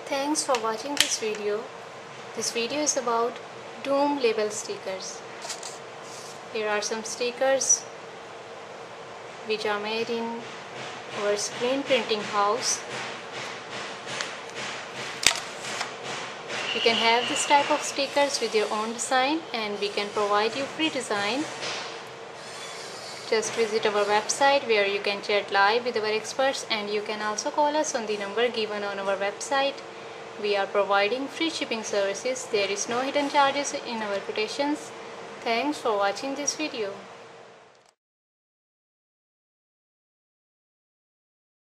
Thanks for watching this video. This video is about Doom label stickers. Here are some stickers which are made in our screen printing house. You can have this type of stickers with your own design and we can provide you free design. Just visit our website where you can chat live with our experts, and you can also call us on the number given on our website. We are providing free shipping services. There is no hidden charges in our quotations. Thanks for watching this video.